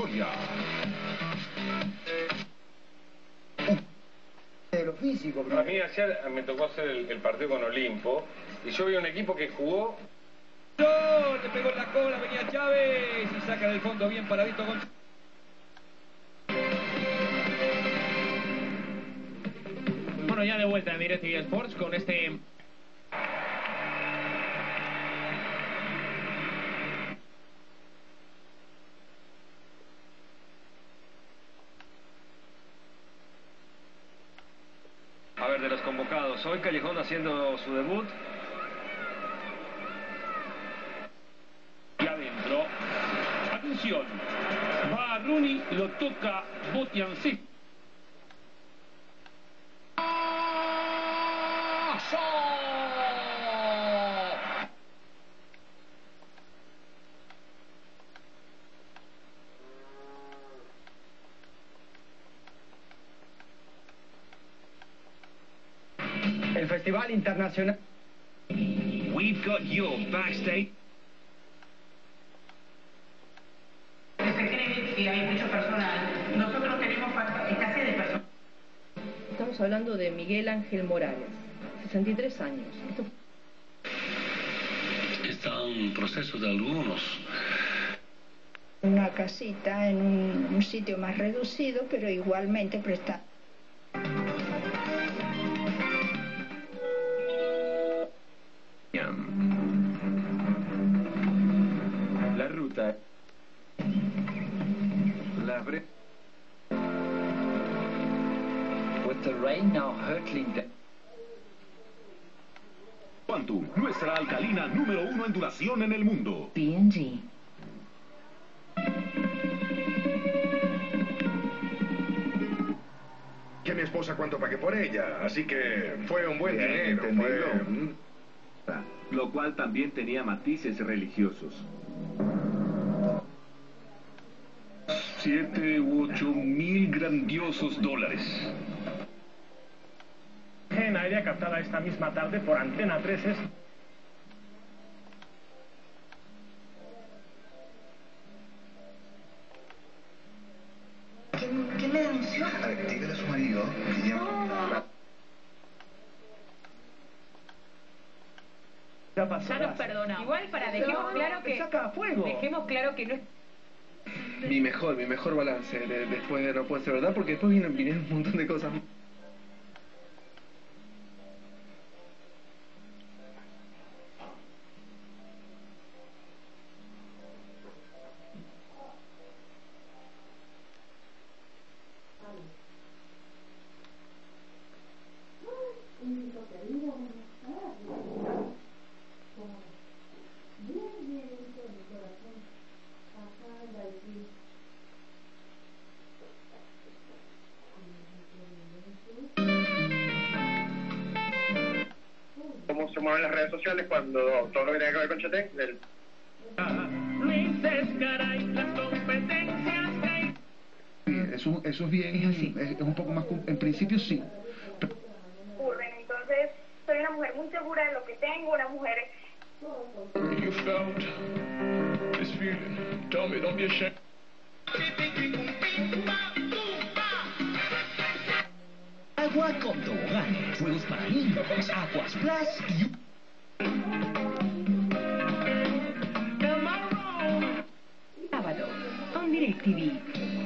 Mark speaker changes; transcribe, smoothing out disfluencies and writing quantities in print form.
Speaker 1: historia.
Speaker 2: De lo físico.
Speaker 3: A mí ayer me tocó hacer el partido con Olimpo y yo vi un equipo que jugó.
Speaker 4: Le pegó en la cola, venía Chávez y saca del fondo bien paradito González.
Speaker 5: Bueno, ya de vuelta en DirecTV Sports con este...
Speaker 4: A ver, de los convocados, hoy Callejón haciendo su debut.
Speaker 6: Y adentro, atención, va Rooney, lo toca Botiancé.
Speaker 2: El Festival Internacional.
Speaker 1: We've got your backstage.
Speaker 7: Se cree que hay mucho personal. Nosotros tenemos escasez de personal.
Speaker 8: Estamos hablando de Miguel Ángel Morales, 63 años.
Speaker 9: Está en proceso de algunos.
Speaker 10: Una casita en un sitio más reducido, pero igualmente presta.
Speaker 4: La ruta. La
Speaker 2: With the rain now hurtling down.
Speaker 1: Quantum, nuestra alcalina número 1 en duración en el mundo.
Speaker 7: P&G.
Speaker 11: Que mi esposa cuánto pagué por ella, así que fue un buen dinero.
Speaker 12: Lo cual también tenía matices religiosos.
Speaker 6: 7 u 8 mil grandiosos dólares.
Speaker 5: En aérea captada esta misma tarde por Antena 3 es...
Speaker 7: ¿Quién le denunció?
Speaker 11: A ver, dígale a su marido que llama.
Speaker 8: Ya nos
Speaker 7: perdonamos.
Speaker 8: Igual dejemos claro que no es...
Speaker 2: Mi mejor balance después de No Puede Ser Verdad, porque después vinieron un montón de cosas.
Speaker 3: Cómo se mueven las redes sociales cuando todo lo que tiene que ver con Chetén.
Speaker 1: Eso es bien, es un poco más... En principio sí.
Speaker 13: Entonces, soy una mujer muy segura de lo que tengo, una mujer...
Speaker 6: You found this feeling. Tell me, don't be ashamed.
Speaker 1: Agua con tobogán, juegos para niños, Aquas Plus y...
Speaker 8: Sábado, con DirecTV.